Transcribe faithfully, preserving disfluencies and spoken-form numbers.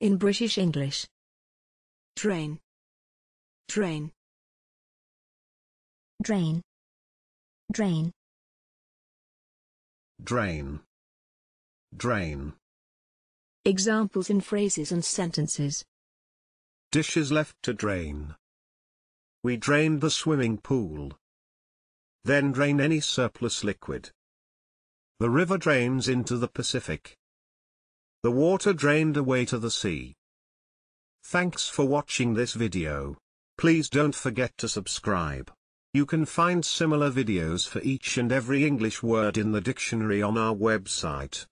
In British English. Drain. Drain. Drain. Drain. Drain. Drain. Examples in phrases and sentences. Dishes left to drain. We drained the swimming pool. Then drain any surplus liquid. The river drains into the Pacific. The water drained away to the sea. Thanks for watching this video. Please don't forget to subscribe. You can find similar videos for each and every English word in the dictionary on our website.